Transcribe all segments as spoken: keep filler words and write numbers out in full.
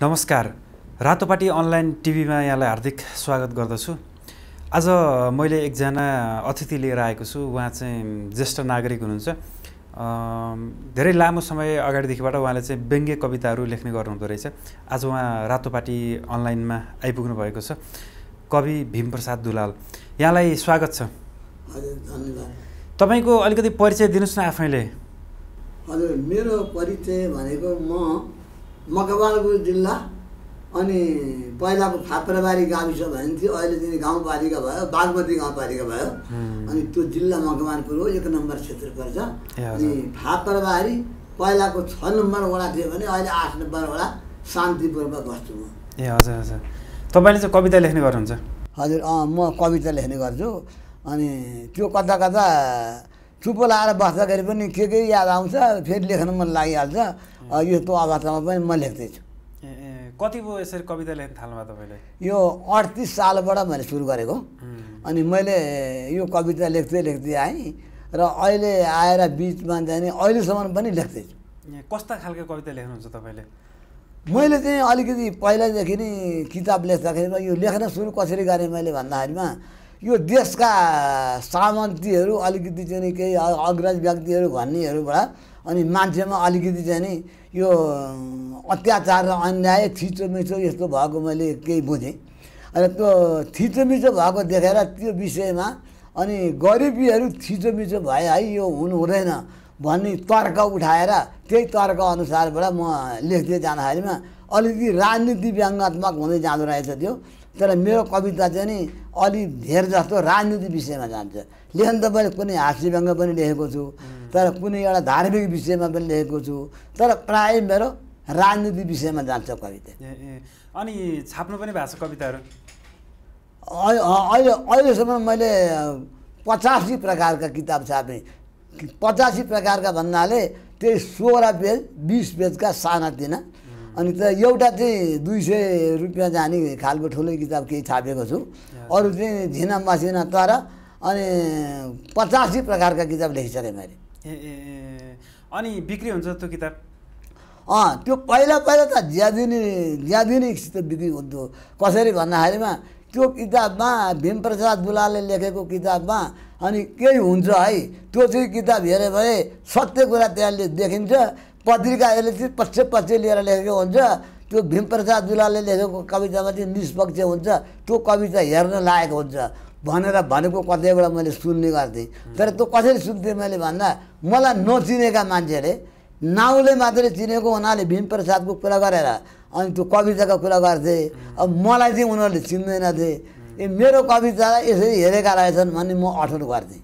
नमस्कार, रातोपाटी अनलाइन टिभीमा यहाँलाई हार्दिक स्वागत गर्दछु। आज मैले एकजना अतिथि लिएर आएको छु। उहाँ चाहिँ ज्येष्ठ नागरिक हुनुहुन्छ। धेरै लामो समय अगाडिदेखिबाट उहाँले चाहिँ व्यङ्ग्य कविताहरू लेख्ने गर्नुहुँदो रहेछ। आज उहाँ रातोपाटी अनलाइनमा आइपुग्नु भएको छ। कवि भीमप्रसाद दुलाल, यहाँलाई स्वागत छ। हजुर, धन्यवाद। तपाईको अलिकति परिचय दिनुस् न आफैले। हजुर, मेरो परिचय भनेको म मकवानपुर जिल्ला अनि पहिलाको फापराबारी गाविस भन्थ्यो, अहिले चाहिँ गाउँपालिका भयो, बागमती गाउँपालिका भयो। अनि त्यो जिल्ला मकवानपुर हो, एक नम्बर क्षेत्र पर्छ। अनि फापराबारी पहिलाको छ नम्बर वडा थियो भने अहिले आठ नम्बर वडा शान्तिपुरमा बस्छु म। ए हजुर हजुर, तपाईँले चाहिँ कविता लेख्ने गर्नुहुन्छ? हजुर, अँ म कविता लेख्ने गर्छु। अनि त्यो कता कता चुप्पो लाएर बस्दाखेरि पनि के के याद आउँछ, फेरि लेख्न मन लागिहाल्छ। यस्तो अवस्थामा पनि म लेख्दैछु। ए कति भयो यसरी कविता लेख्न थाल्नुभयो तपाईँले? यो अडतिस सालबाट मैले सुरु गरेको। अनि मैले यो कविता लेख्दै लेख्दै आएँ र अहिले आएर बिचमा जाने अहिलेसम्म पनि लेख्दैछु। कस्ता खालको कविता लेख्नुहुन्छ तपाईँले? मैले चाहिँ अलिकति पहिलादेखि नै किताब लेख्दाखेरिमा यो लेख्न सुरु कसरी गरेँ मैले भन्दाखेरिमा यो देशका सामन्तीहरू अलिकति चाहिँ केही अग्रज व्यक्तिहरू भन्नेहरूबाट अनि मान्छेमा अलिकति चाहिँ नि यो अत्याचार र अन्याय थिचोमिचो यस्तो भएको मैले केही बुझेँ। र त्यो थिचोमिचो भएको देखेर त्यो विषयमा अनि गरिबीहरू थिचोमिचो भए है यो हुनु हुँदैन भन्ने तर्क उठाएर त्यही तर्क अनुसारबाट म लेख्दै जाँदाखेरिमा अलिकति राजनीति व्यङ्ग्यात्मक हुँदै जाँदो रहेछ त्यो। तर मेरो कविता चाहिँ नि अलि धेर जस्तो राजनीति विषयमा जान्छ। लेख्न त मैले कुनै हास्य व्यङ्ग्य पनि लेखेको छु, तर कुनै एउटा धार्मिक विषयमा पनि लेखेको छु, तर प्राय मेरो राजनीति विषयमा जान्छ कविता। अनि छाप्नु पनि भएको छ कविताहरू? अहिले अहिलेसम्म मैले पचासी प्रकारका किताब छापेँ। पचासी प्रकारका भन्नाले त्यही सोह्र पेज बिस पेजका सानातिना। अनि त एउटा चाहिँ दुई सय रुपियाँ जाने खालको ठुलो किताब केही छापेको छु। अरू चाहिँ झिना मसिना तर अनि पचासी प्रकारका किताब लेखिसकेँ मैले। ए ए अनि बिक्री हुन्छ त्यो किताब? अँ त्यो पहिला पहिला त ज्यादिनी ज्यादिनीसित बिक्री हुन्थ्यो। कसरी भन्दाखेरिमा त्यो किताबमा भीमप्रसाद दुलालले लेखेको किताबमा अनि केही हुन्छ है, त्यो चाहिँ किताब हेऱ्यो भने सत्य कुरा त्यहाँले देखिन्छ। पत्रिकाहरूले चाहिँ पछि पछि लिएर लेखेको हुन्छ। त्यो भीमप्रसाद दुलालले लेखेको कवितामा चाहिँ निष्पक्ष हुन्छ, त्यो कविता हेर्न लायक हुन्छ भनेर भनेको कतैबाट मैले सुन्ने गर्थेँ। तर त्यो कसरी सुन्थेँ मैले भन्दा मलाई नचिनेका मान्छेले नाउँले मात्रै चिनेको हुनाले भीमप्रसादको कुरा गरेर अनि त्यो कविताको कुरा गर्थे। अब मलाई चाहिँ उनीहरूले चिन्दैनथे। ए मेरो कवितालाई यसरी हेरेका रहेछन् भन्ने म अठोट गर्थेँ।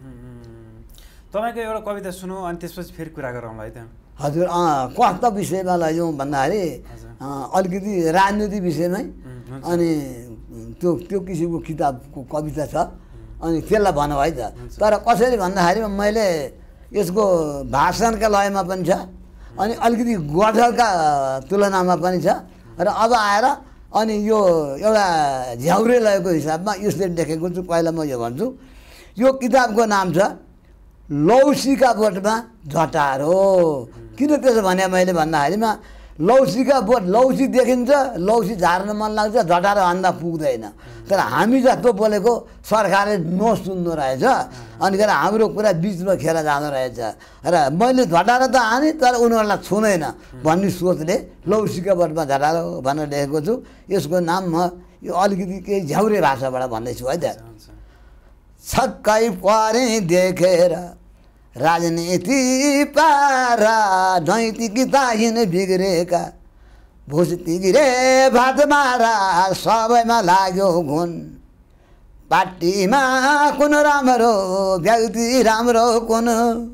तपाईँको एउटा कविता सुनौ अनि त्यसपछि फेरि कुरा गरौँला है त। हजुर, अँ कस्तो विषयमा लैजाउँ भन्दाखेरि अलिकति राजनीति विषयमै अनि त्यो त्यो किसिमको किताबको कविता छ। अनि त्यसलाई भनौँ है त। तर कसरी भन्दाखेरि मैले यसको भाषणका लयमा पनि छ अनि अलिकति गजलका तुलनामा पनि छ। र अब आएर अनि यो एउटा झ्याउरे लयको हिसाबमा यसले लेखेको छु। पहिला म यो भन्छु, यो किताबको नाम छ लौसीका बोटमा झटार हो। किन त्यसो भने मैले भन्दाखेरिमा लौसीका बोट लौसी देखिन्छ, लौसी झार्न मन लाग्छ, झटार भन्दा पुग्दैन। तर हामी जस्तो बोलेको सरकारले नसुन्दो रहेछ। अनि खेर हाम्रो कुरा बिचमा खेर जाँदो रहेछ। र मैले झटार त हाने तर उनीहरूलाई छुँदैन भन्ने सोचले लौसीका बोटमा झटार हो भनेर लेखेको छु। यसको नाम म यो अलिकति केही झ्याउरे भाषाबाट भन्दैछु है त। छक्कै परे देखेर राजनीति पारा नैतिकता हिँड बिग्रेका भुस तिगिरे भात मारा सबैमा लाग्यो घुन। पार्टीमा कुन राम्रो व्यक्ति राम्रो कुन।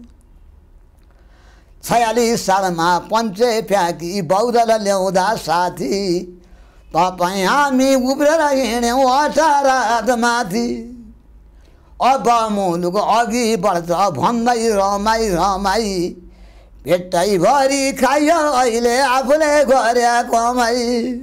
छयालिस सालमा पञ्चे फ्याँकी बौद्धलाई ल्याउँदा साथी तपाईँ हामी उब्रेर हिँड्यौँ अठार माथि। अब मुलुक अघि बढ्छ भन्दै रमाई रमाई पेटैभरि खायो अहिले आफूले गरे कमाई।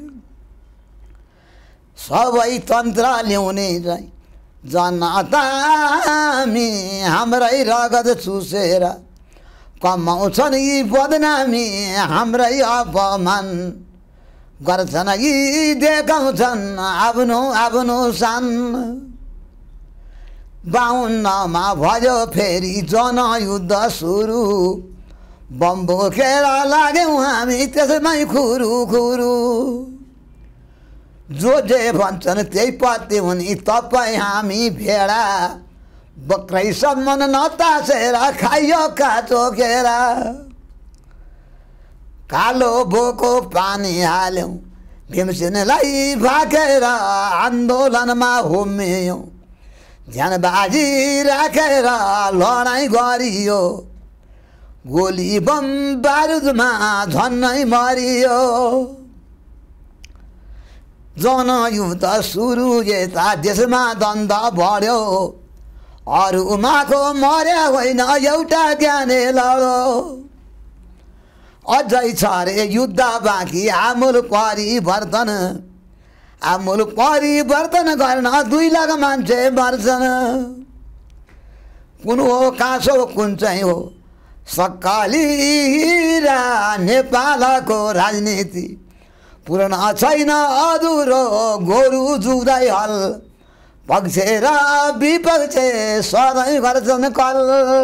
सबै तन्त्र ल्याउने चाहिँ जनता हामी हाम्रै रगत चुसेर कमाउँछन् यी बदनामी हाम्रै अपमान। गर्छन् यी देखाउँछन् आफ्नो आफ्नो सान। बाहुन्नमा भयो फेरि जनयुद्ध सुरु, बम बोकेर लाग्यौँ हामी त्यसमै खुरु खुरु। जो जे भन्छन् त्यही पत्ती हुने तपाईँ हामी भेडा, बक्రైसम्म नतासेर खाइयो काँचो केरा। कालो बोको पानी हाल्यौँ भीमसेनलाई भागेर आन्दोलनमा होमियौँ। ध्यानबाजी राखेर लडाइँ गरियो, गोली बम बारुदमा झन्नै मरियो। जनयुद्ध सुरु यता देशमा द्वन्द बढ्यो, अरूमाको मर्या होइन एउटा ज्ञाने लड्यो। अझै छ रे युद्ध बाँकी आमूल परिवर्तन, आमूल परिवर्तन गर्न दुई लाख मान्छे मर्छन्। कुन हो काँसो कुन चाहिँ हो सक्कली हिरा, नेपालको राजनीति पूर्ण छैन अधुरो गोरु जुग्दै हल। पक्ष र विपक्ष सधैँ गर्छन् कल।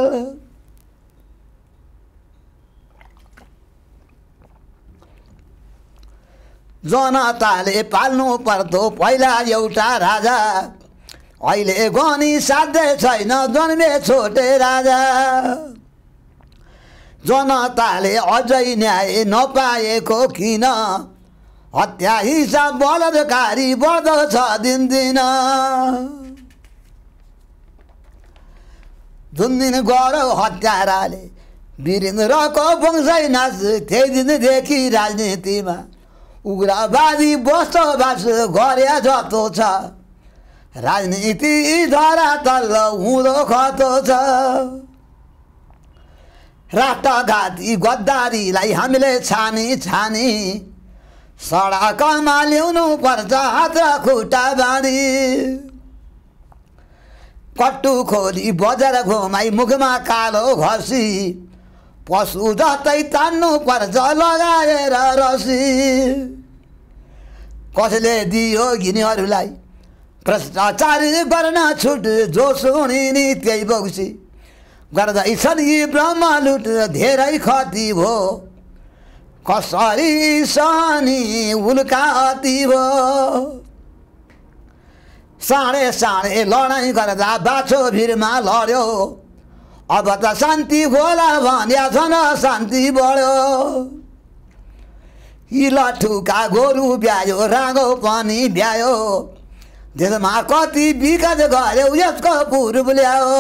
जनताले पाल्नु पर्दो पहिला एउटा राजा, अहिले गनी साध्य छैन जन्मे छोटे राजा। जनताले अझै न्याय नपाएको किन, हत्या हिंसा बलात्कारी बढ्दो छ दिनदिन। जुन दिन गऱ्यो हत्याराले वीरेन्द्रको वंशै नाश, त्यही दिनदेखि राजनीतिमा उग्रवादी बसोबास गरे जस्तो छ। राजनीति धरातल हुँदो खतो छ। राष्ट्रघाती गद्दारीलाई हामीले छानी छानी सडकमा ल्याउनु पर्छ हात र खुट्टा बाँधी। कट्टु खोली बजार घुमाई मुखमा कालो घसी, पशु जस्तै तान्नु पर्छ लगाएर रसी। कसले दियो यिनीहरूलाई भ्रष्टाचार गर्न छुट, जो सुनिनी त्यही बग्सी गर्दैछन् यी ब्रह्म लुट। धेरै खती भो कसरी सहनी उल्का अति भो। साँडे साँडे लडाइँ गर्दा बाछो भिरमा लड्यो, अब त शान्ति होला भन्या झन शान्ति बढ्यो। यी लठुका गोरु ब्यायो रागो पनि ब्यायो, देशमा कति विकास गर्यो यसको पूर्व ल्यायो।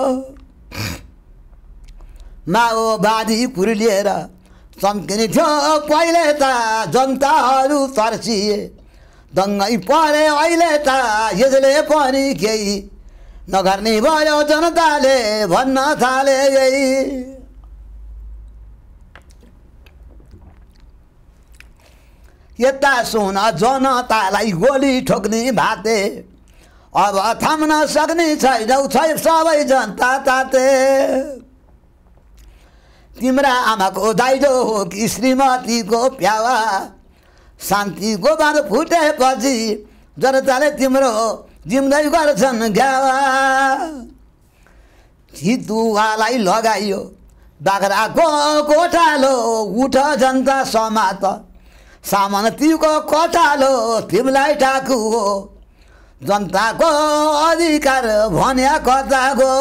माओवादी कुर्लिएर चम्किने थियो पहिले त जनताहरू तर्सिए, दङ्गै परे अहिले त यसले पनि केही नगर्ने भयो जनताले भन्न थाले। यही यता सुन जनतालाई गोली ठोक्ने भाते, अब थाम्न सक्ने छैनौ छै सबै जनता ताते। तिम्रा आमाको दाइजो हो कि श्रीमतीको प्यावा, शान्तिको बाँध फुटेपछि जनताले तिम्रो जिम्दै गर्छन् घ्यावा। चितुवालाई लगाइयो बाख्राको कोठालो, उठ जनता समात सामान तिउको कोठालो। तिमीलाई ठाकु हो जनताको अधिकार भन्या कताको।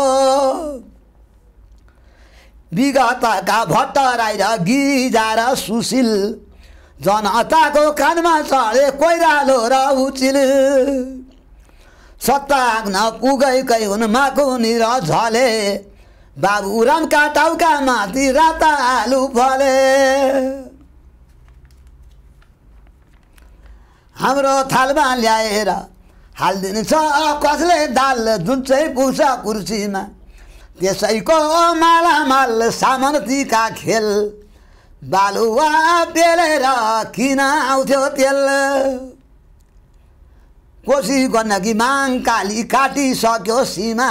विगतका भट्टराई र गिरिजा र सुशील जनताको कानमा चढे कोइरालो र उचिल। सत्ताग्न पुगैकै हुन् माकुनी र झले, बाबुरामका टाउका माथि राता आलु फले। हाम्रो थालमा ल्याएर हालिदिन्छ कसले दाल, जुन चाहिँ पुग्छ कुर्सीमा त्यसैको मालामाल सामन्तीका खेल। बालुवा पेलेर किन आउँथ्यो तेल, कोसी गण्डकी माङकाली काटिसक्यो सीमा।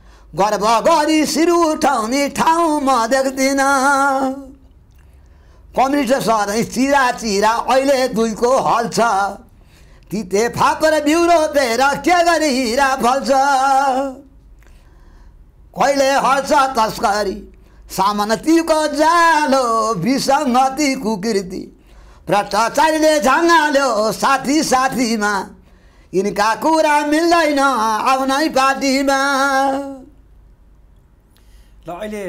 गर्व गरी शिर उठाउने ठाउँ म देख्दिनँ, कम्युनिस्ट सधैँ चिरा चिरा अहिले दुईको हल छ तिते फापर बिउ रोपेर के गरी हिरा फल्छ कहिले हल्छ तस्करी सामनतीको जालो विसङ्गति कुकृति भ्रष्टाचारीले झङ्गाल्यो साथी साथीमा यिनका कुरा मिल्दैन आउनै पार्टीमा। ल अहिले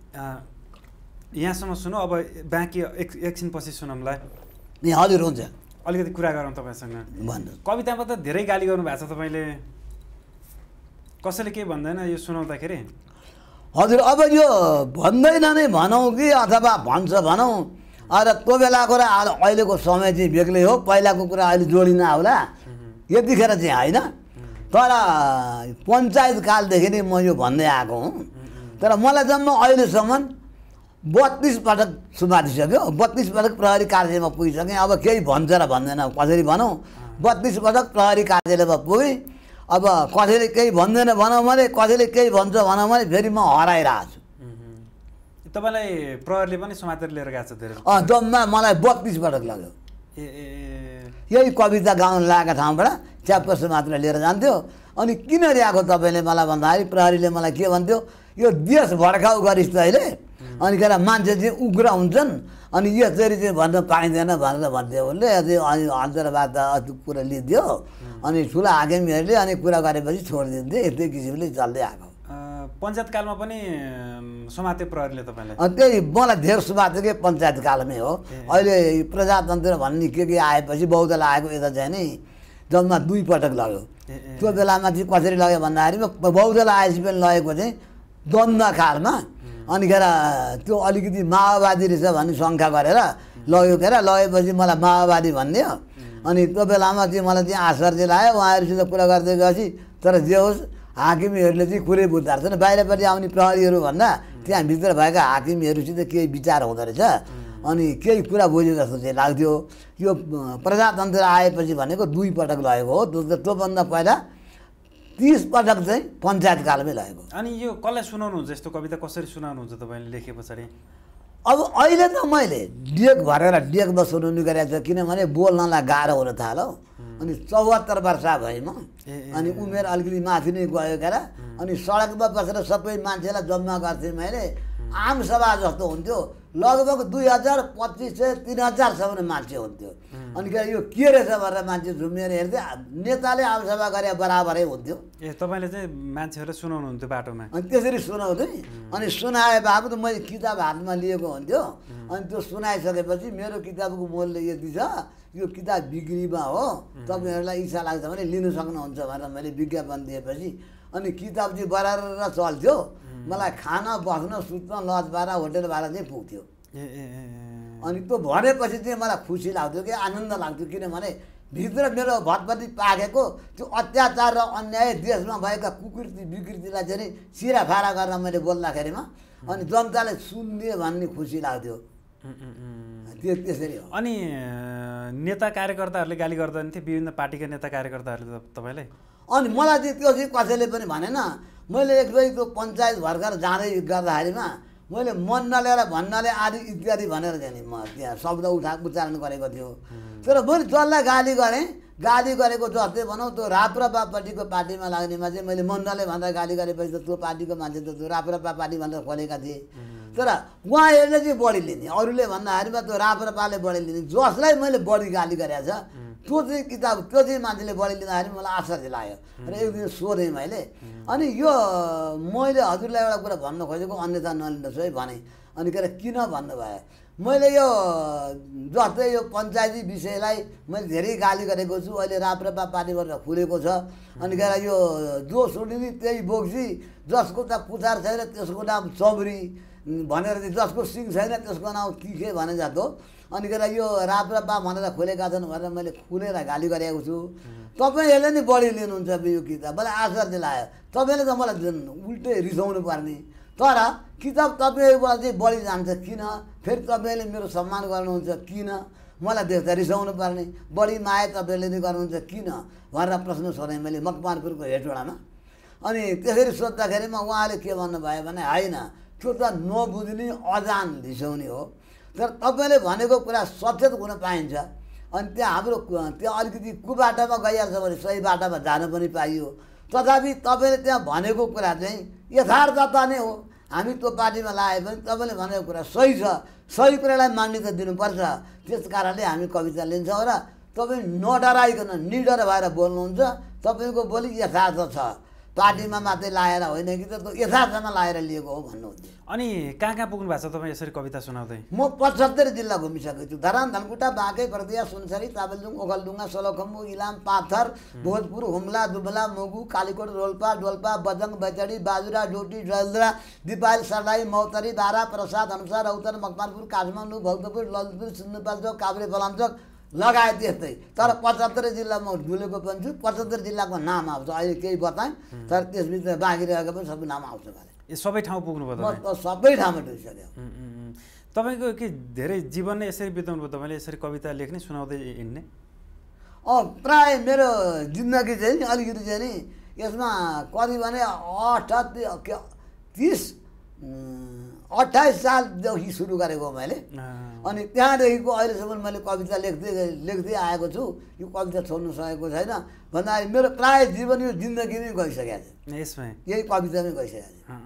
यहाँसम्म सुनौ, अब बाँकी एक एकछिनपछि सुनौँला। ए हजुर हुन्छ, अलिकति कुरा गरौँ तपाईँसँग। भन्नु। कवितामा त धेरै गाली गर्नुभएको छ तपाईँले, कसैले केही भन्दैन यो सुनाउँदाखेरि? हजुर अब यो भन्दैन नै भनौँ कि अथवा भन्छ भनौँ, अरे त्यो बेलाको र अहिलेको समय चाहिँ बेग्लै हो, पहिलाको कुरा अहिले जोडिन आउला यतिखेर चाहिँ होइन। तर पञ्चायत कालदेखि नै म यो भन्दै आएको हुँ। तर मलाई जम्मा अहिलेसम्म बत्तिस पटक सुमातिसक्यो, बत्तिस पटक प्रहरी कार्यालयमा पुगिसकेँ। अब केही भन्छ र भन्दैन कसरी भनौँ, बत्तिस पटक प्रहरी कार्यालयमा पुगेँ। अब कसैले केही भन्दैन भनौँ भने, कसैले केही भन्छ भनौँ भने फेरि म हराइरहेको छु। तपाईँलाई प्रहरीले पनि समातेर लिएर गएको छ धेरै? अँ जम्मा मलाई बत्तिस पटक लाग्यो। ए ए यही कविता गाउन लागेको ठाउँबाट च्याप्पस मात्र लिएर जान्थ्यो। अनि किन ल्याएको तपाईँले मलाई भन्दाखेरि प्रहरीले मलाई के भन्थ्यो, यो देश भड्काउ गरिस् त अहिले, अनि के मान्छे चाहिँ उग्र हुन्छन्, अनि यसरी चाहिँ भन्न पाइँदैन भनेर भन्थ्यो उसले। अनि अन्तर्वार्ता कुरा लिइदियो, अनि ठुला हाकिमहरूले अनि कुरा गरेपछि छोडिदिन्थ्यो। यस्तै किसिमले चल्दै आएको। पञ्चायतकालमा पनि समात्यो प्रहरीले तपाईँलाई? त्यही मलाई धेर समात्यो कि पञ्चायतकालमै हो। अहिले प्रजातन्त्र भन्ने के के आएपछि बहुदल आएको यता चाहिँ नि जम्मा दुई पटक लाग्यो। त्यो बेलामा चाहिँ कसरी लाग्यो भन्दाखेरि बहुदल आएपछि पनि लगेको चाहिँ द्वन्द्वकालमा। अनि खेर त्यो अलिकति माओवादी रहेछ भन्ने शङ्का गरेर लग्यो के लगेपछि मलाई माओवादी भनिदियो। अनि त्यो बेलामा चाहिँ मलाई चाहिँ आश्चर्य चाहिँ लाग्यो उहाँहरूसित कुरा गर्दै गएपछि। तर जे होस् हाकिमीहरूले चाहिँ कुरै बुझ्दो रहेछन्, बाहिरपट्टि आउने प्रहरीहरू भन्दा त्यहाँ भित्र भएका हाकिमीहरूसित केही विचार हुँदो रहेछ। अनि केही कुरा बुझ्यो जस्तो चाहिँ लाग्थ्यो। यो प्रजातन्त्र आएपछि भनेको दुई पटक लगेको हो, त्योभन्दा पहिला तिस पटक चाहिँ पञ्चायतकालमै लगेको। अनि यो कसलाई सुनाउनुहुन्छ यस्तो कविता, कसरी सुनाउनुहुन्छ तपाईँले लेखे पछाडि? अब अहिले त मैले डेक भरेर डेकमा सुनाउनु गरेको छु, किनभने बोल्नलाई गाह्रो हुन थाल्यो। अनि चौहत्तर वर्ष भएँ म, अनि उमेर अलिकति माथि नै गयो क्या। अनि सडकमा बसेर सबै मान्छेलाई जम्मा गर्थेँ मैले। आम सभा जस्तो हुन्थ्यो, लगभग दुई हजार पच्चिस सय तिन हजारसम्म मान्छे हुन्थ्यो। अनि के यो के रहेछ भनेर मान्छे झुमेर हेर्थे, नेताले आमसभा गरे बराबरै हुन्थ्यो। ए तपाईँले चाहिँ मान्छेहरूलाई सुनाउनुहुन्थ्यो बाटोमा? अनि त्यसरी सुनाउँथेँ। अनि सुनाए बाबु त मैले किताब हातमा लिएको हुन्थ्यो। अनि त्यो सुनाइसकेपछि मेरो किताबको मूल्य यति छ, यो किताब बिक्रीमा हो, तपाईँहरूलाई इच्छा लाग्छ भने लिनु सक्नुहुन्छ भनेर मैले विज्ञापन दिएपछि अनि किताब चाहिँ बराबर चल्थ्यो। मलाई खाना बस्न सुत्न लज भाडा होटेल भाडा चाहिँ पुग्थ्यो। अनि त्यो भनेपछि चाहिँ मलाई खुसी लाग्थ्यो कि आनन्द लाग्थ्यो, किनभने भित्र मेरो भटभटी पाकेको त्यो अत्याचार र अन्याय देशमा भएका कुकृति विकृतिलाई चाहिँ सिराफारा गरेर मैले बोल्दाखेरिमा अनि जनताले सुनिदियो भन्ने खुसी लाग्थ्यो। त्यो त्यसरी हो। अनि नेता कार्यकर्ताहरूले गाली गर्दैन थिए, विभिन्न पार्टीका नेता कार्यकर्ताहरूले तपाईँलाई? अनि मलाई चाहिँ त्यो चाहिँ कसैले पनि भनेन। मैले एकचोटि त्यो पञ्चायत भर्खर जाँदै गर्दाखेरिमा मैले मन नलिएर भन्नाले आदि इत्यादि भनेर चाहिँ नि म त्यहाँ शब्द उठा उच्चारण गरेको थियो। तर मैले जसलाई गाली गरेँ, गाली गरेको जस्तै भनौँ त्यो राप्रपापट्टिको पार्टीमा लाग्नेमा चाहिँ मैले मन नले भनेर गाली गरेपछि त त्यो पार्टीको मान्छे त त्यो राप्रपा पार्टी भनेर खोलेका थिए। तर उहाँहरूले चाहिँ बढी लिने, अरूले भन्दाखेरिमा त्यो राप्रपाले बढी लिने। जसलाई मैले बढी गाली गरेको छ त्यो चाहिँ किताब त्यो चाहिँ मान्छेले बढी लिँदाखेरि मलाई आश्चर्य लाग्यो। र एक दिन सोधेँ मैले, अनि यो मैले हजुरलाई एउटा कुरा भन्न खोजेको अन्यथा नलिनुहोस् है भने। अनि के अरे किन भन्नुभयो, मैले यो जस्तै यो पञ्चायती विषयलाई मैले धेरै गाली गरेको छु। अहिले राप्रपा पार्टीबाट खुलेको छ। अनि के अरे यो जो सुनिनी त्यही बोक्सी, जसको त पुछार छैन त्यसको नाम चौरी भनेर चाहिँ, जसको सिङ छैन त्यसको नाम तिखे भने जस्तो। अनि के अरे यो राप्रपा भनेर खोलेका छन् भनेर मैले खुलेर गाली गरेको छु। तपाईँहरूले नि बढी लिनुहुन्छ यो किताब, मलाई आश्चर्य लाग्यो। तपाईँले त मलाई उल्टै रिसाउनु पर्ने, तर किताब तपाईँबाट चाहिँ बढी जान्छ किन? फेरि तपाईँले मेरो सम्मान गर्नुहुन्छ किन? मलाई देख्दा रिसाउनु पर्ने, बढी माया तपाईँले नै गर्नुहुन्छ किन भनेर प्रश्न सोधेँ मैले मकवानपुरको हेटवडामा। अनि त्यसरी सोद्धाखेरिमा उहाँले के भन्नुभयो भने होइन त्यो त नबुझ्ने अजान रिसाउने हो। तर तपाईँले भनेको कुरा सचेत हुन पाइन्छ। अनि त्यहाँ हाम्रो त्यहाँ अलिकति कुबाटामा गइहाल्छ भने सही बाटामा जान पनि पाइयो। तथापि तपाईँले त्यहाँ भनेको कुरा चाहिँ यथार्थता नै हो। हामी त्यो पार्टीमा लाए पनि तपाईँले भनेको कुरा सही छ, सही कुरालाई मान्यता दिनुपर्छ। त्यस कारणले हामी कविता लिन्छौँ र तपाईँ नडराइकन निडर भएर बोल्नुहुन्छ। तपाईँको बोली यथार्थ छ, पार्टीमा मात्रै लाएर होइन कि त यथार्थमा लाएर लिएको हो भन्नुहुन्छ। अनि कहाँ कहाँ पुग्नु भएको छ तपाईँ यसरी कविता सुनाउँदै? म पचहत्तर जिल्ला घुमिसकेको छु। धरान, धनकुटा, बाँके, पर्दिया, सुनसरी, ताबेलजुङ, ओखलडुङ्गा, सोलखम्बु, इलाम, पाथर, भोजपुर, हुम्ला, दुबला, मुगु, कालीकोट, रोल्पा, डोल्पा, बजङ, बैतडी, बाजुरा, डोटी, जलद्रा, दिपायल, सर्लाही, मौतरी, बारा, प्रसाद, अनुसार, रौतन, मकवानपुर, काठमाडौँ, भक्तपुर, ललितपुर, सिन्धुपाल्चोक, काभ्रे, फलामचोक लगायत यस्तै। तर पचहत्तर जिल्लामा डुलेको पनि छु। पचहत्तर जिल्लाको नाम आउँछ, अहिले केही बताएँ, तर त्यसभित्र बाँकी रहेको पनि सबै नाम आउँछ मलाई। ए सबै ठाउँ पुग्नुभयो म त सबै ठाउँमा डुलिसक्यो। तपाईँको के धेरै जीवन नै यसरी बिताउनु भयो तपाईँले, यसरी कविता लेख्ने सुनाउँदै हिँड्ने? अँ प्राय मेरो जिन्दगी चाहिँ नि अलिकति चाहिँ नि यसमा कति भने अठत्ती तिस अट्ठाइस सालदेखि सुरु गरेको मैले। अनि त्यहाँदेखिको अहिलेसम्म मैले कविता लेख्दै लेख्दै आएको छु। यो कविता छोड्नु सकेको छैन भन्दाखेरि मेरो प्राय जीवन यो जिन्दगी नै गइसकेको छ, यसमै यही कवितामै गइसकेको छ।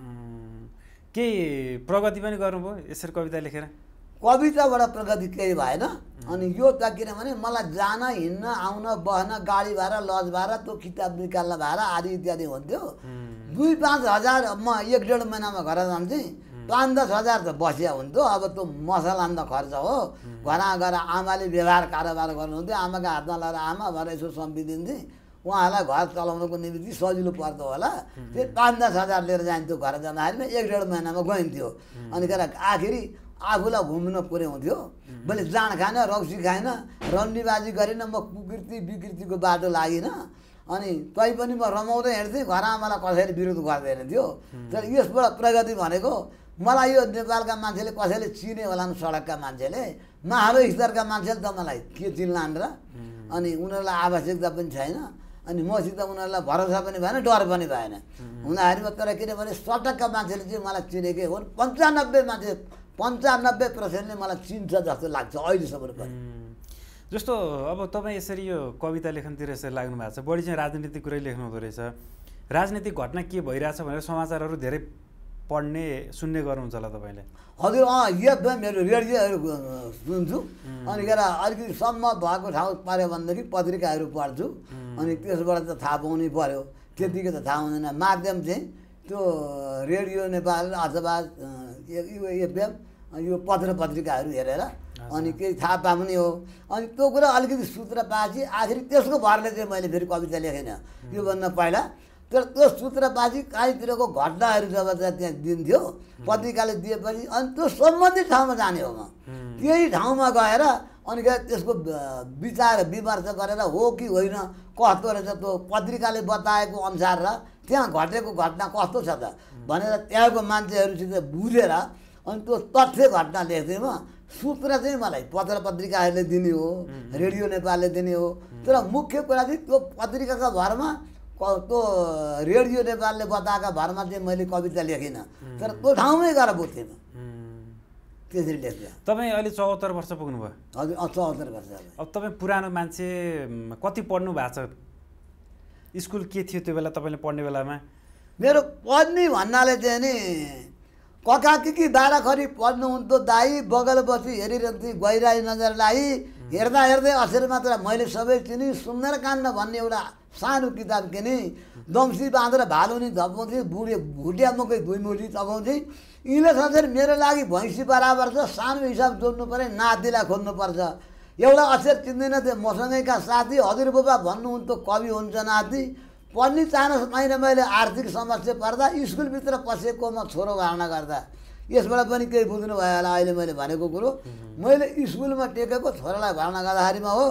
केही प्रगति पनि गर्नुभयो यसरी कविता लेखेर? कविताबाट प्रगति केही भएन। अनि यो त किनभने मलाई जान हिँड्न आउन बस्न गाडी भाडा लज भाडा त्यो किताब निकाल्न भाडा आदि इत्यादि हुन्थ्यो। दुई पाँच हजार म एक डेढ महिनामा घर जान्थेँ, पाँच दस हजार त बसिया हुन्थ्यो। अब त्यो मसला त खर्च हो। घरमा गएर आमाले व्यवहार कारोबार गर्नुहुन्थ्यो, आमाको हातमा लगाएर आमा भएर यसो सम्पिदिन्थेँ। उहाँलाई घर चलाउनको निम्ति सजिलो पर्दो होला। त्यो पाँच दस हजार लिएर जान्थ्यो घर जाँदाखेरि एक डेढ महिनामा गइन्थ्यो। अनि गएर आखिरी आफूलाई घुम्न पुर्याउँथ्यो। मैले जाँड खाएन, रक्सी खाएन, रन्डीबाजी गरेन, म कुकृति विकृतिको बाटो लागिनँ। अनि तै पनि म रमाउँदै हिँड्थेँ, घर आमालाई कसैले विरोध गर्दैन थियो। तर यसबाट प्रगति भनेको मलाई यो नेपालका मान्छेले कसैले चिने होला नि, सडकका मान्छेले माहालो स्तरका मान्छेले त मलाई के चिन्लान् र। अनि उनीहरूलाई आवश्यकता पनि छैन। अनि मसित उनीहरूलाई भरोसा पनि भएन, डर पनि भएन हुँदाखेरिमा। तर किनभने सडकका मान्छेले चाहिँ मलाई चिनेकै हुन्। पन्चानब्बे मान्छे पन्चानब्बे पर्सेन्टले मलाई चिन्छ जस्तो लाग्छ अहिलेसम्म पनि। जस्तो अब तपाईँ यसरी यो कविता लेखनतिर यसरी लाग्नु भएको छ, बढी चाहिँ राजनीतिक कुरै लेख्नु हुँदो रहेछ। राजनीतिक घटना के भइरहेछ भनेर समाचारहरू धेरै पढ्ने सुन्ने गर्नुहुन्छ होला तपाईँले? हजुर अँ, एकदम मेरो रेडियोहरू सुन्छु। अनि गएर अलिकति सम्म भएको ठाउँ पाऱ्यो भनेदेखि पत्रिकाहरू पढ्छु। अनि त्यसबाट त थाहा पाउनै पर्यो, त्यतिकै त थाहा हुँदैन। माध्यम चाहिँ त्यो रेडियो नेपाल अथवा एफएम यो पत्र पत्रिकाहरू हेरेर अनि केही थाहा पाउने हो। अनि त्यो कुरा अलिकति सूत्र पाएपछि आखिर त्यसको भरले चाहिँ मैले फेरि कविता लेखेन योभन्दा पहिला। तर त्यो सूत्रबाजी काहीँतिरको घटनाहरू जब त्यहाँ दिन्थ्यो पत्रिकाले दिएपछि अनि त्यो सम्बन्धित ठाउँमा जाने हो। म त्यही ठाउँमा गएर अनि त्यसको विचार विमर्श गरेर हो कि होइन, कस्तो रहेछ त्यो पत्रिकाले बताएको अनुसार र त्यहाँ घटेको घटना कस्तो छ त भनेर त्यहाँको मान्छेहरूसित बुझेर अनि त्यो तथ्य घटना लेख्थेँ। म सूत्र चाहिँ मलाई पत्र पत्रिकाहरूले दिने हो, रेडियो नेपालले दिने हो। तर मुख्य कुरा चाहिँ त्यो पत्रिकाका भरमा त्यो रेडियो नेपालले बताएका भरमा चाहिँ मैले कविता लेखिनँ। तर त्यो ठाउँमै गएर बुझ्थेँ म, त्यसरी लेख्थेँ। तपाईँ अहिले चौहत्तर वर्ष पुग्नुभयो? हजुर चौहत्तर वर्ष। अब तपाईँ पुरानो मान्छे, कति पढ्नु भएको छ? स्कुल के थियो त्यो बेला तपाईँले पढ्ने बेलामा? मेरो पढ्ने भन्नाले चाहिँ नि कका कि बाह्रखरी पढ्नुहुन्थ्यो दाई, बगल बसी हेरिरहन्थेँ गहिराई नजर लाई, हेर्दा हेर्दै अक्षर मात्र मैले सबै चिनी, सुन्दरकाण्ड भन्ने एउटा सानो किताब किने, दम्सी बाँधेर भालुनी धपाउँथेँ, बुढे भुटिया मकै दुई मुठी चबाउँथेँ। यिनले सोचेर मेरो लागि भैँसी बराबर छ, सानो हिसाब जोड्नु पऱ्यो, नातिलाई खोज्नुपर्छ। एउटा अक्षर चिन्दैन थियो। मसँगैका साथी हजुरबुबा भन्नुहुन्थ्यो कवि हुन्छ नाति। पढ्ने चाहना छैन मैले, आर्थिक समस्या पर्दा स्कुलभित्र पसेको म छोरो भर्ना गर्दा। यसबाट पनि केही बुझ्नु भयो होला अहिले मैले भनेको कुरो। मैले स्कुलमा टेकेको छोरालाई भर्ना गर्दाखेरिमा हो,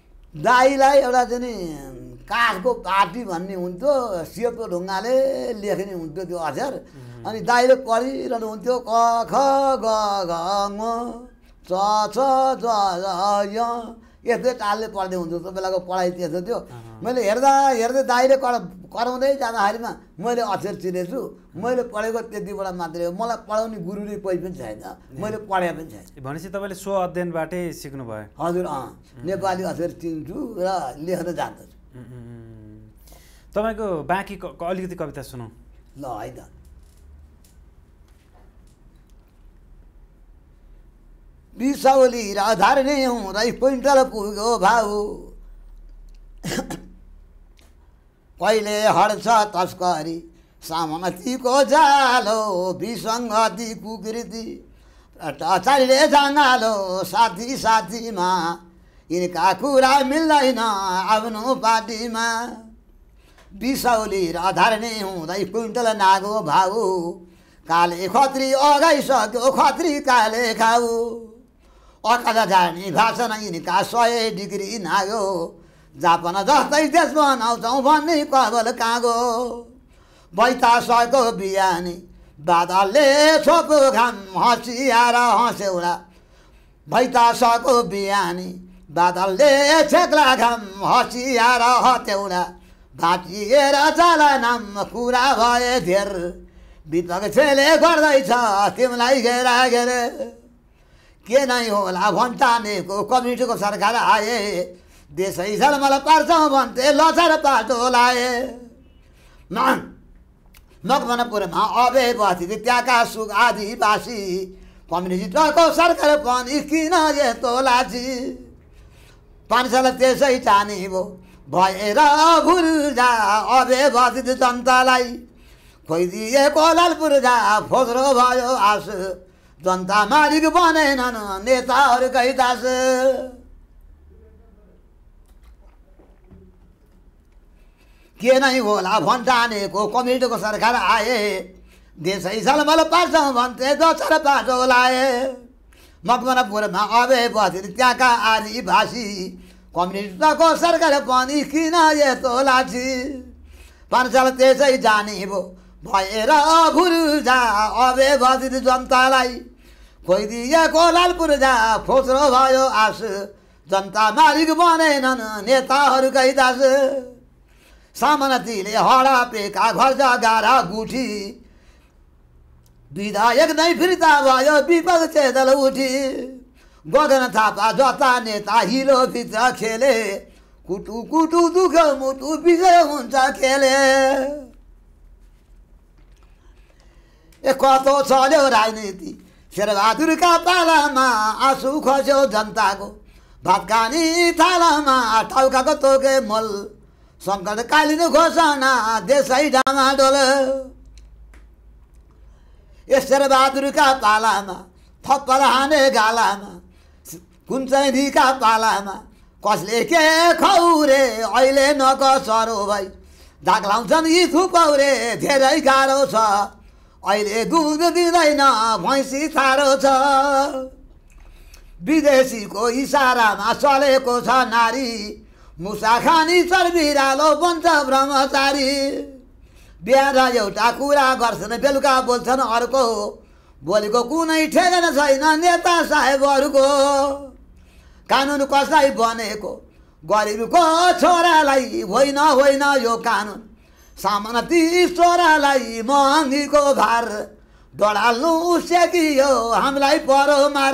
दाईलाई एउटा चाहिँ नि काठको पाटी भन्ने हुन्थ्यो, सेतो ढुङ्गाले लेख्ने हुन्थ्यो त्यो अक्षर। अनि दाईले पढिरहनुहुन्थ्यो क ख ग घ ङ च छ ज य यस्तै टालले पढ्दै हुन्थ्यो त्यो बेलाको पढाइ त्यस्तो थियो मैले हेर्दा हेर्दै दाइले कर कराउँदै जाँदाखेरिमा मैले अक्षर चिनेछु मैले पढेको त्यतिबाट मात्रै हो मलाई पढाउने गुरुले कोही पनि छैन मैले पढे पनि छैन भनेपछि तपाईँले स्व अध्ययनबाटै सिक्नुभयो हजुर अँ नेपाली अक्षर चिन्छु र लेख्न जान्दछु तपाईँको बाँकी अलिकति कविता सुनौ ल है त बिसौली र धर्ने हुँदै क्विन्टल पुग्यो भाउ कहिले हड्छ तस्करी सामन्तीको जालो विसङ्गति कुकृति भ्रष्टाचारीले जङ्गालो साथी साथीमा यिनका कुरा मिल्दैन आफ्नो पार्टीमा बिसौली र धर्ने हुँदै क्विन्टल नागो भाउ काले खत्री अगाइसक्यो खत्री काले खाऊ अकदा जाने भाषण यिनका सय डिग्री नाग्यो जापान जस्तै देश बनाउँछौँ भन्ने कबल कागो बैतासको बिहानी बादलले छोपो घाम हँसिएर हँस्यौला बैतासको बिहानी बादलले छेक्ला घाम हँसिएर हत्यौला भाटिएर जाला नाम कुरा भए धेर विपक्षले गर्दैछ तिमीलाई घेरा घेरे के नै होला भन्टानेको कम्युनिटीको सरकार आए देशै झलमल पार्छौँ भन्थे लचर पाटो लाए मकवानपुरमा अबे बस्ती त्यहाँका सुख आदिवासी कम्युनिस्टको सरकार पनि किन यस्तो लाजी पाँच साल त्यसै जाने भो भएर भुल्जा अबे बस्ती जनतालाई खोइदिएको लालपुर्जा फोस्रो भयो आस जनता मालिक बनेनन् नेताहरूकै दास के नै होला भन्टानेको कम्युनिस्टको सरकार आए देशै झलमल पार्छौँ भन्थे दोस्रो पाटो लाए मकवानपुरमा अबे बस्ती त्यहाँका आदिवासी कम्युनिस्टको सरकार पनि किन यस्तो लाछी पाँच साल त्यसै जाने भो भएर भुल्जा अबे बस्ती जनतालाई खोइदिएको लालपुर्जा फोस्रो भयो आस जनता मालिक बनेनन् नेताहरूकै दास सामन्तीले हडापेका घर जगारा गुठी विधायक नै फिर्ता भयो विपक्ष दल उठी गगन थापा जता नेता हिलो भित्र खेले कुटु कुटु दुख मुटु विजय हुन्छ खेले ए कतो चल्यो राजनीति शेरबहादुरका पालामा आँसु खस्यो जनताको भातखानी थालामा टाउकाको तोके मल सङ्कटकालीन घोषणा देशै डामाडोल ए शेरबहादुरका पालामा थप्पड हाने गालामा कुञ्चैनीका पालामा कसले के खौरे अहिले नकसरो भाइ धाक लाउँछन् यी थुपौरे धेरै गाह्रो छ अहिले दुध दिँदैन भैँसी थारो छ विदेशीको इसारामा चलेको छ नारी मुसा खानी चर्बिरालो बन्छ ब्रह्मचारी बिहान एउटा कुरा गर्छन् बेलुका बोल्छन् अर्को बोलेको कुनै ठेगाना छैन नेता साहेबहरूको कानुन कसलाई बनेको गरिबको छोरालाई होइन होइन यो कानुन सामन्ती छोरालाई महँगीको भार डढाल्नु सेकियो हामीलाई परो मार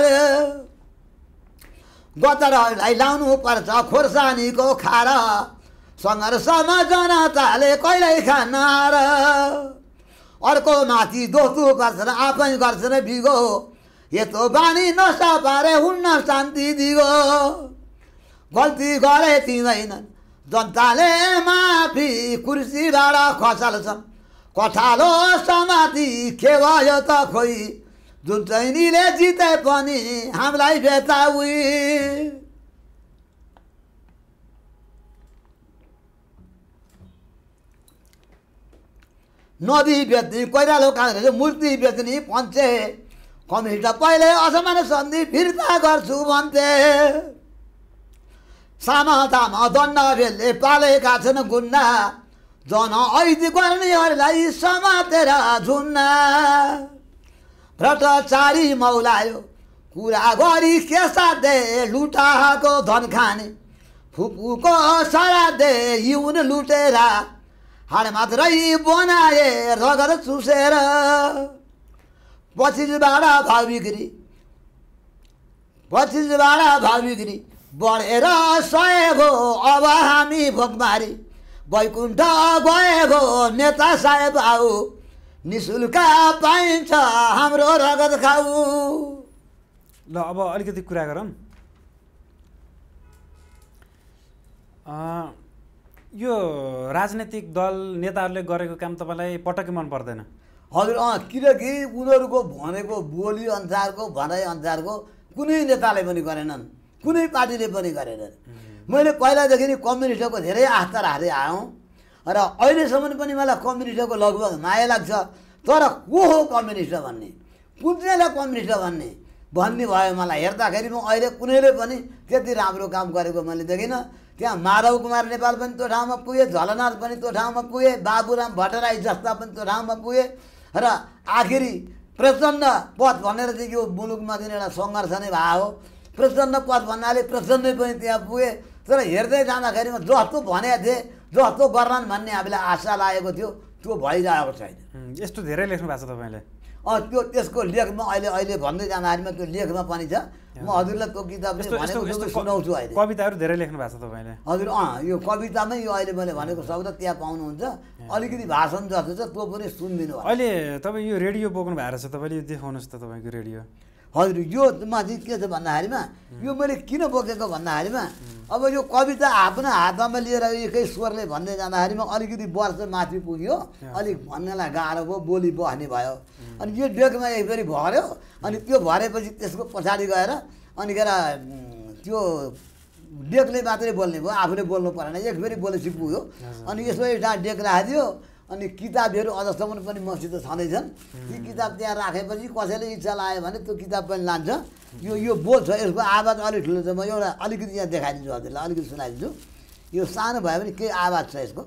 गतरहरूलाई लाउनु पर्छ खोर्सानीको खार सङ्घर्षमा जनताले कहिल्यै खान हार अर्को माथि दोस्रो गर्छन् आफै गर्छन् बिगो यस्तो बानी नसा पारे हुन्न शान्ति दिगो गल्ती गरे दिँदैनन् जनताले माफी कुर्सीबाट खसाल्छन् कठालो समाधि के भयो त खोइ जुन चैनीले जिते पनि हामीलाई बेताउई नदी बेच्ने कोइरालो काँग्रेस मूर्ति बेच्ने पञ्चे कम्युनिस्ट पहिले असमान सन्धि फिर्ता गर्छु भन्थे सामा दामा दण्ड भेलले पालेका छन् गुन्डा जन ऐदी गर्नेहरूलाई समातेर झुन्ना भ्रष्टाचारी मौलायो कुरा गरी के साधे लुटाको धन खाने फुपूको सारा दे हिउन लुटेर हाड मात्रै बनाए रगत चुसेर पछिबाट भाव बिक्री पछिबाट भाव बिक्री बढेर सहेगो अब हामी भोकमारी वैकुण्ठ गएको नेता साहेब आऊ निशुल्क पाइन्छ हाम्रो रगत खाऊ। ल अब अलिकति कुरा गरौँ। यो राजनैतिक दल नेताहरूले गरेको काम तपाईँलाई पटक्कै मन पर्दैन? हजुर अँ, किनकि उनीहरूको भनेको बोली अनुसारको भनाइ अनुसारको कुनै नेताले पनि गरेनन्, कुनै पार्टीले पनि गरेनन्। मैले पहिलादेखि नै कम्युनिस्टको धेरै आस्था राख्दै आएँ र अहिलेसम्म पनि मलाई कम्युनिस्टको लगभग माया लाग्छ। तर को हो कम्युनिस्ट भन्ने, कुन चाहिँलाई कम्युनिस्ट भन्ने भन्ने भयो मलाई हेर्दाखेरि म अहिले कुनैले पनि त्यति राम्रो काम गरेको मैले देखिनँ। त्यहाँ माधव कुमार नेपाल पनि त्यो ठाउँमा पुगे, झलनाथ पनि त्यो ठाउँमा पुगे, बाबुराम भट्टराई जस्ता पनि त्यो ठाउँमा पुगे र आखिरी प्रचण्ड पद भनेर चाहिँ यो मुलुकमा चाहिँ एउटा सङ्घर्ष नै भएको हो। प्रचण्ड पद भन्नाले प्रचण्डै पनि त्यहाँ पुगे। तर हेर्दै जाँदाखेरिमा जस्तो भनेको थिएँ जस्तो गर्लान् भन्ने हामीलाई आशा लागेको थियो त्यो भइरहेको छैन। यस्तो धेरै लेख्नु भएको छ तपाईँले? अँ, त्यो त्यसको लेखमा अहिले अहिले भन्दै जाँदाखेरिमा त्यो लेखमा पनि छ। म हजुरलाई त्यो किताब भनेको सुनाउँछु अहिले। कविताहरू धेरै लेख्नु भएको छ तपाईँले? हजुर अँ, यो कवितामै यो अहिले मैले भनेको शब्द त्यहाँ पाउनुहुन्छ। अलिकति भाषण जस्तो छ त्यो पनि सुनिदिनु। अहिले तपाईँ यो रेडियो बोक्नु भएको रहेछ, तपाईँले यो देखाउनुहोस् त तपाईँको रेडियो। हजुर योमा चाहिँ के छ भन्दाखेरिमा यो मैले किन बोकेको भन्दाखेरिमा अब यो कविता आफ्नो हातमा लिएर एकै स्वरले भन्दै जाँदाखेरिमा अलिकति वर्ष माथि पुग्यो, अलिक भन्नलाई गाह्रो भयो, बोली बस्ने भयो। अनि यो डेकमा एकफेरि भर्यो, अनि त्यो भरेपछि त्यसको पछाडि गएर अनि के अरे त्यो डेकले मात्रै बोल्ने भयो, आफूले बोल्नु परेन। एकफेरि बोलेपछि पुग्यो। अनि यसो एउटा डेक राखिदियो। अनि किताबहरू अझसम्म पनि मसित छँदैछन्। ती किताब त्यहाँ राखेपछि कसैले इच्छा लाग्यो भने त्यो किताब पनि लान्छ। यो यो बोल छ, यसको आवाज अलिक ठुलो छ। म एउटा अलिकति यहाँ देखाइदिन्छु हजुरलाई, अलिकति सुनाइदिन्छु। यो सानो भयो भने केही आवाज छ यसको।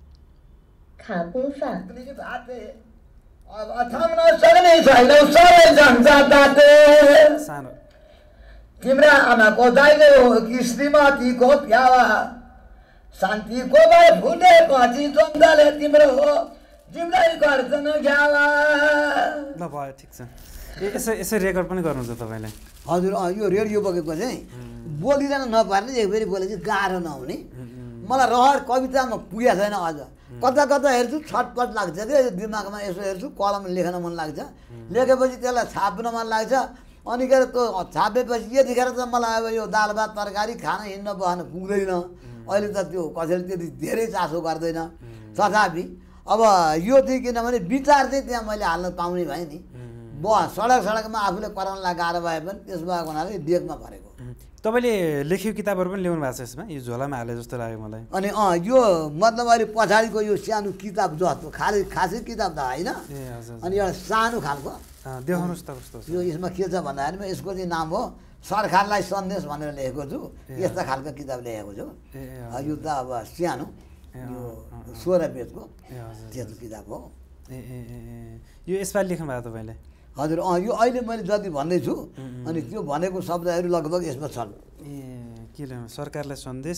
तिम्रा आमाको दाइलो कि श्रीमतीको प्यावा शान्तिको भए फुटेपछि द्वन्द्वले तिम्रो तिम्रै गर्छन् घ्यावा। ल भयो, ठिक छ। यसो यसो रेकर्ड पनि गर्नुहुन्छ तपाईँले? हजुर अँ, यो रेडियो बोकेको चाहिँ बोलिरहन नपार्ने, एकफेरि बोले चाहिँ गाह्रो नहुने। मलाई रहर कवितामा पुगेको छैन अझ। कता कता हेर्छु छटपट लाग्छ क्या दिमागमा, यसो हेर्छु कलम लेख्न मन लाग्छ। लेखेपछि त्यसलाई छाप्न मन लाग्छ। अनि के अरे त्यो छापेपछि यतिखेर त मलाई अब यो दाल भात तरकारी खान हिँड्न बस्न पुग्दैन। अहिले त त्यो कसैले त्यति धेरै चासो गर्दैन। तथापि अब यो चाहिँ किनभने विचार चाहिँ त्यहाँ मैले हाल्न पाउने भएँ नि। ब सडक सडकमा आफूले कराउनलाई गाह्रो भए पनि त्यस भएको हुनाले डेकमा भरेको। तपाईँले लेखेको किताबहरू पनि ल्याउनु भएको छ यसमा? यो झोलामा हाले जस्तो लाग्यो मलाई। अनि अँ, यो मतलब अहिले पछाडिको यो सानो किताब जस्तो खालि खासै किताब त होइन। अनि एउटा सानो खालको देखाउनुहोस् त कस्तो यो। यसमा के छ भन्दाखेरि यसको चाहिँ नाम हो सरकारलाई सन्देश भनेर लेखेको छु। यस्ता खालको किताब लेखेको छु। यो त अब सानो यो सोह्र पेजको त्यस्तो किताब हो। ए ए ए यो यसपालि लेख्नु भएको तपाईँले? हजुर अँ, यो अहिले मैले जति भन्दैछु अनि त्यो भनेको शब्दहरू लगभग यसमा छन्। ए के लेख्नु? सरकारलाई सन्देश,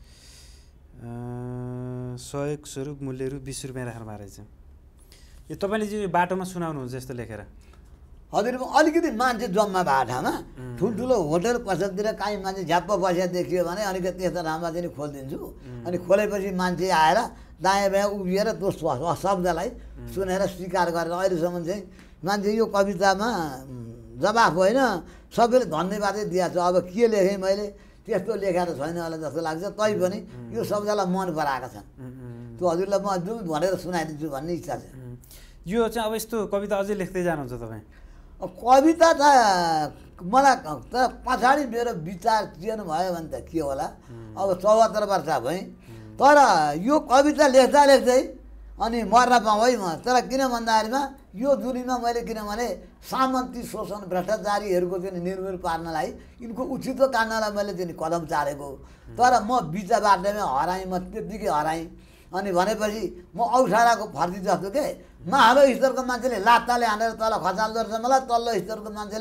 सहयोग स्वरूप मूल्यहरू बिस रुपियाँ राख्नु भएको रहेछ। यो तपाईँले चाहिँ बाटोमा सुनाउनुहुन्छ यस्तो लेखेर? हजुर अलिकति मान्छे जम्मा भएको ठाउँमा ठुल्ठुलो होटल पसलतिर काहीँ मान्छे झ्याप्प बसेर देखियो भने अलिकति त्यस्तो ठाउँमा चाहिँ खोलिदिन्छु। अनि खोलेपछि मान्छे आएर दायाँ बायाँ उभिएर त्यो शब्दलाई सुनेर स्वीकार गरेर अहिलेसम्म चाहिँ मान्छे यो कवितामा जवाफ होइन सबैले धन्यवादै दिएको छ। अब के लेखेँ मैले त्यस्तो लेखेर छैन होला जस्तो लाग्छ। तैपनि यो शब्दलाई मन पराएका छन्। त्यो हजुरलाई म जुन भनेर सुनाइदिन्छु भन्ने इच्छा छ। यो चाहिँ अब यस्तो कविता अझै लेख्दै जानुहुन्छ तपाईँ? कविता त मलाई तर पछाडि मेरो विचार चेन्ज भयो भने त के होला। अब चौहत्तर वर्ष भएँ तर यो कविता लेख्दा लेख्दै अनि मर्न पाऊँ है म। तर किन भन्दाखेरिमा यो दुनियाँमा मैले किनभने सामन्ती शोषण भ्रष्टाचारीहरूको चाहिँ निर्मूल पार्नलाई यिनको उचित काट्नलाई मैले चाहिँ कदम चालेको। तर म बिच बाटोमै हराएँ, म त्यत्तिकै हराएँ। अनि भनेपछि म औषाराको फर्जी जस्तो के माथिल्लो स्तरको मान्छेले लात्ताले हानेर तल खचाल्दो रहेछ मलाई, तल्लो स्तरको मान्छेले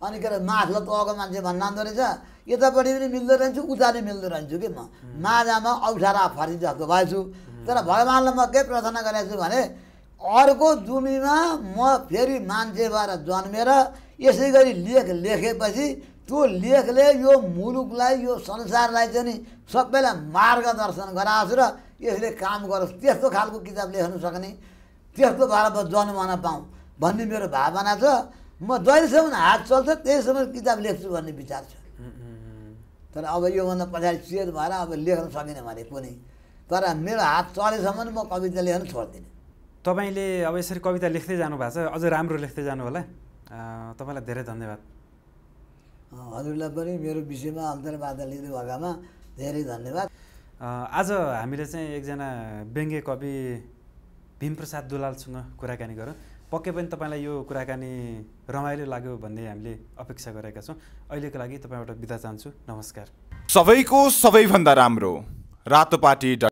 अनि के अरे माथलो तहको मान्छे भन्नान्दो रहेछ यतापट्टि पनि मिल्दो रहन्छु उता पनि मिल्दो रहन्छु कि म माझामा औठारा फरि जस्तो भएछु तर भगवान्लाई म के प्रार्थना गरेको छु भने अर्को जुमीमा म फेरि मान्छे भएर जन्मेर यसै गरी लेख लेखेपछि त्यो लेखले यो मुलुकलाई यो संसारलाई चाहिँ नि सबैलाई मार्गदर्शन गराओस् र यसले काम गरोस् त्यस्तो खालको किताब लेख्न सक्ने त्यस्तो भएर म जन्मन पाऊँ भन्ने मेरो भावना छ म जहिलेसम्म हात चल्छ त्यहीसम्म किताब लेख्छु भन्ने विचार छ तर अब योभन्दा पछाडि चेत भएर अब लेख्न सकिनँ भने कुनै तर मेरो हात चलेसम्म म कविता लेख्न छोड्दिनँ तपाईँले अब यसरी कविता लेख्दै जानु भएको छ अझ राम्रो लेख्दै जानु होला तपाईँलाई धेरै धन्यवाद हजुरलाई पनि मेरो विषयमा अन्तर्वार्ता लिँदै भएकामा धेरै धन्यवाद आज हामीले चाहिँ एकजना व्यङ्ग्य कवि भीमप्रसाद दुलालसँग कुराकानी गरौँ पक्कै पनि तपाईँलाई यो कुराकानी रमाइलो लाग्यो भन्ने हामीले अपेक्षा गरेका छौँ अहिलेको लागि तपाईँबाट बिदा चाहन्छु नमस्कार सबैको सबैभन्दा राम्रो रातोपाटी